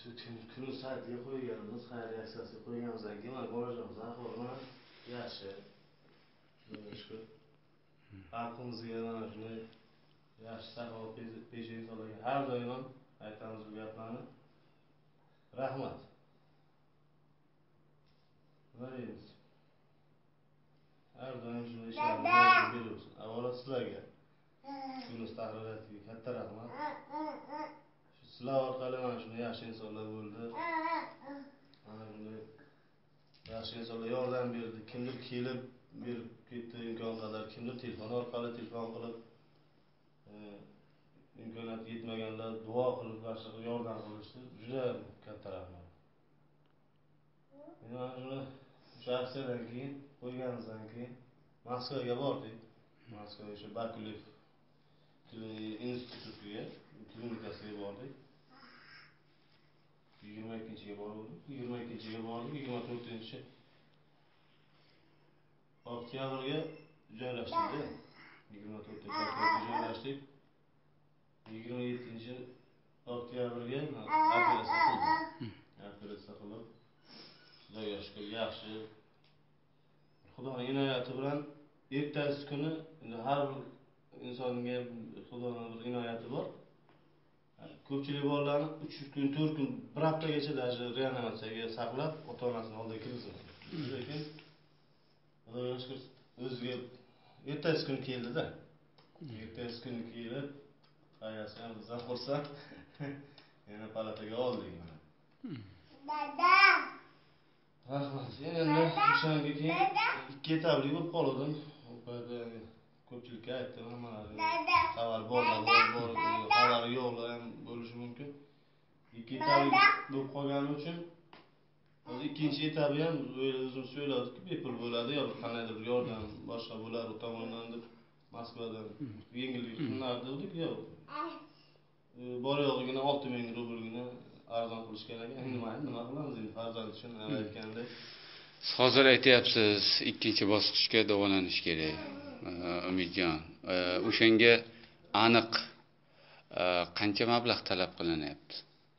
Kuni saytga qo'yganimiz, xayriya aksiyasiga qo'yganimizdan keyin mana bolajonimiz ahvoli yaxshi. Shukur. Xalqimizga mana shunday yaxshi saxovat pesha insonlarga har doim ham aytamiz bu gaplarni. Rahmat. Nima deymiz? Har doim shunday ishlarni beramiz. Avvalo sizlarga. Yunus tahririyatiga katta rahmat. Sizlar orqali mana shunday yaxshi insonlar bo'ldi. Mana shunday yaxshi insonlar yordam berdi. Kimdir kelib berib ketdi imkon qadar, kimdir telefon orqali telefon qilib imkoniyati yetmaganlar duo qilib boshqa yordam qilishdi. Juda katta rahmat. Mana shuni o'sha aksiyadan keyin qo'yganimizdan keyin Moskvaga bordik. Moskva o'sha Bakulev institutiga, klinikasiga bordik. 22-ga bordik. 22-ga bordik, 24-chi oktyabrga joylashdik. 24-chi oktyabrga joylashdik. 27-chi oktyabrga operatsiya qildik. Operatsiya qilib, Xudoga shukr, yaxshi. Xudoning inoyati bilan ertasi kuni har bir insonga Xudoning bir inoyati bor. Ko'pchilik bolalarni 3 kun, 4 kun, bir haftagacha даже reanimatsiyaga saqlab, ota-onasining oldiga kirgizgan. Lekin Xudoga shukr, o'ziga ertasi kuni keldi-da. Ertasi kuni kelib, qayasi ham bizdan xursand. Yana palataga oldik mana. Dada. Rahmat. Endi o'shanga keyin 2 etapli bo'lib qoldim. Ko'pchilikka aytdim, hammalari xabar xabari yo'qlar ham bo'lishi mumkin. 2 etapli bo'lib qolgani uchun hozir ikkinchi etapi ham o'zim so'yladik, bepul bo'ladi yo qanaydir yordam boshqa bo'lar u tomondan deb Moskvadan yengillik qilinardi dedik, yo'q. Bor yo'g'igina 6000 rublgina arzon qilish kerak ekan. Nima qilamiz endi farzand uchun aytganda. Siz hozir aytyapsiz, ikkinchi bosqichga davolanish kerak. Umidjon, o'shanga aniq qancha mablag' talab qilinyapti?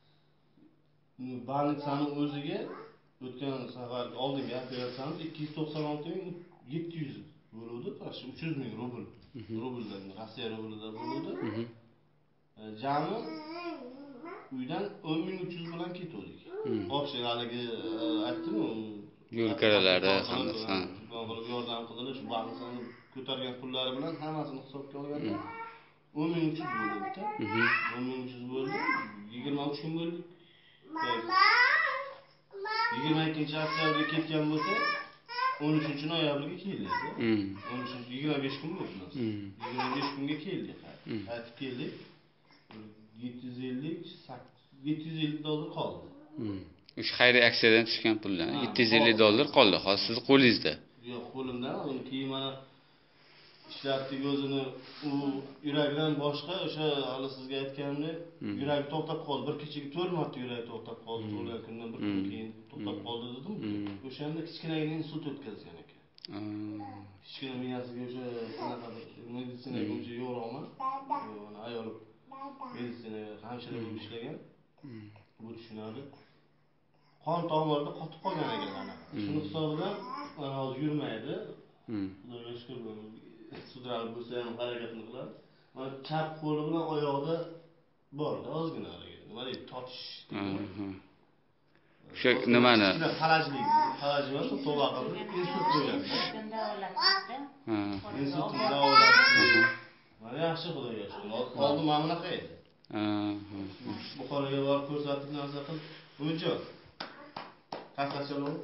Banksani o'ziga o'tgan safar oldingi operatsiyamiz 296.700 bo'ldi, qarshi 300.000 rubl. Rubldan, Rossiya rublida bo'ldi. Jami uydan 10.300 bilan ketdik. Общий haligi aytdim-ku, yo'l kiralarida hammasi yordam qildi, shu bankani ko'targan pullari bilan hammasini hisobga olganda 10.300 bo'ldi. 10.300 bo'ldi. 23 kun bo'ldik. 22 oktyabrga ketgan bo'lsa, 13 noyabrga keldik. 25 kun bo'ldi. 25 kunga keldik. Qaytib keldik. 750 dollar qoldi. O'sha xayriya aksiyadan tushgan puldan 750 dollar qoldi. Hozir siz qo'lingizda. Yo'q, qo'limdan, uni keyin mana ishlatdik o'zini, u yurakdan boshqa o'sha hali sizga aytganimdek, yuragi to'xtab qoldi. Bir kechaga 4 marta yuragi to'xtab qoldi. O'lgan kundan bir kun keyin to'xtab qoldi dedim. O'shanda kichkinagina insult o'tkazgan ekan. Kichkina miyasiga o'sha qanaqadir meditsinaga uncha yo'qman. Mana ayolim meditsinaga hamshira bo'lib ishlagan. Bu tushunadi. Qon tomirida qotib qolgan ekan. Shuni hisobidan hozir yurmaydi. Xudoga shukr, sudralib bo'lsa ham harakatini qiladi. Mana chap qo'li bilan oyog'ida bor, ozgina harakat. Nima deydi, tortish. O'sha nimani? Falajlik emas, to'g'ri insult bo'lgan. Insult davolatdi. Mana yaxshi Xudoga shukr. Oldin mana bunaqa edi. Buxoroga borib ko'rsatib narsa qilib, Umidjon. Qassachilar.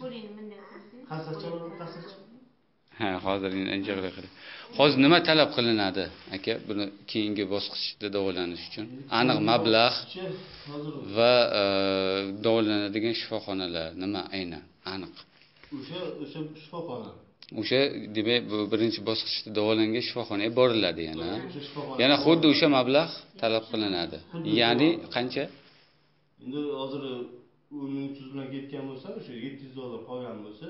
Ha, hozir anchagina qilib. Hozir nima talab qilinadi, aka, buni keyingi bosqichda davolanish uchun? Aniq mablag' va davolanadigan shifoxonalar nima aynan? Aniq. O'sha shifoxona. O'sha demak, bu birinchi bosqichda davolangan shifoxonaga boriladi yana. Yana xuddi o'sha mablag' talab qilinadi. Ya'ni qancha? Endi hozir 10.300 bilan ketgan bo'lsa, o'sha 700 dollar qolgan bo'lsa,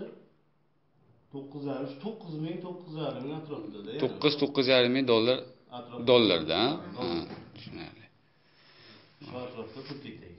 9.500 ming atrofida. 9.5 ming dollar dollarda, ha? Tushunarli. Shu atrofda pul ketdi.